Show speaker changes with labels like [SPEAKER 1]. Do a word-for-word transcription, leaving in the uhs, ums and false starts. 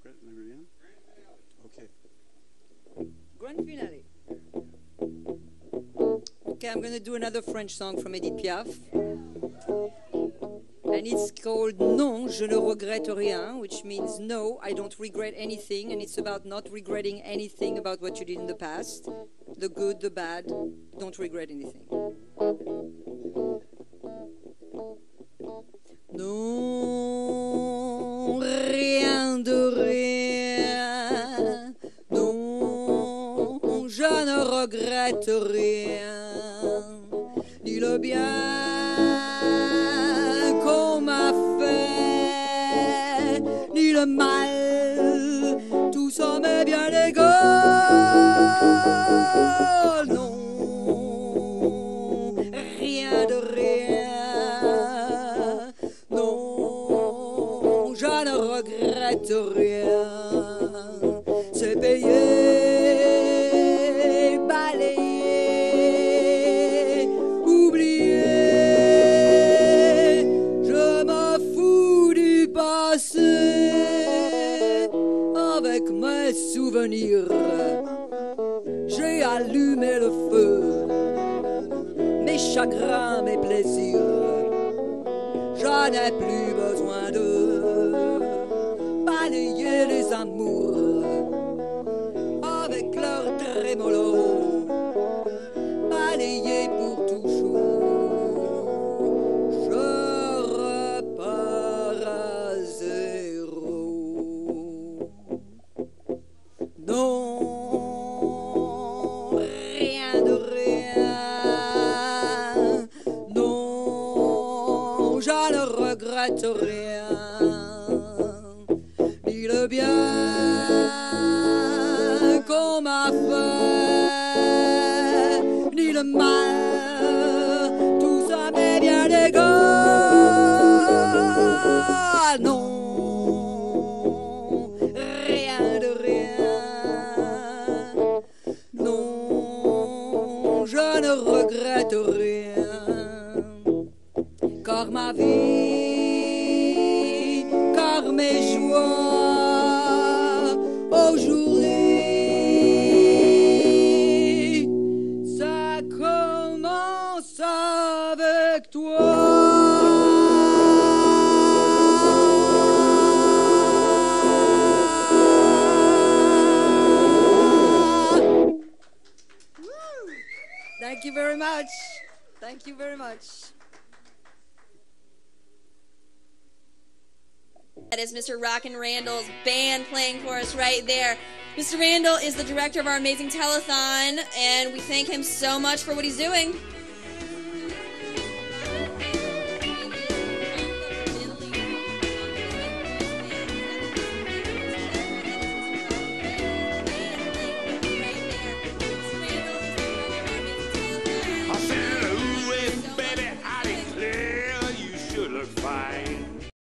[SPEAKER 1] Regrette Rien? Okay.
[SPEAKER 2] Grand finale. Okay, I'm going to do another French song from Edith Piaf. And it's called Non, je ne regrette rien, which means no, I don't regret anything. And it's about not regretting anything about what you did in the past. The good, the bad, don't regret anything. Non, rien de rien. Non, je ne regrette rien. Ni le bien qu'on m'a fait, ni le mal, tout ça m'est bien égal. Non, rien de rien. Non, je ne regrette rien. C'est payé, balayé, oublié. Je me fous du passé. Avec mes souvenirs, j'ai allumé le feu. Mes chagrins, mes plaisirs, j'en ai plus besoin de balayer les amours avec leur trémolo, balayer pour toujours. Je repars à zéro. Non, rien de rien. Non, je ne regrette rien. Ni le bien qu'on m'a fait, ni le mal, tout ça m'est bien égal. Non, rien de rien. Non, je ne regrette rien. Car ma vie, car mes joies, aujourd'hui, ça commence avec toi. Thank you very much. Thank you very much.
[SPEAKER 3] That is Mister Rockin' Randall's band playing for us right there. Mister Randall is the director of our amazing telethon, and we thank him so much for what he's doing.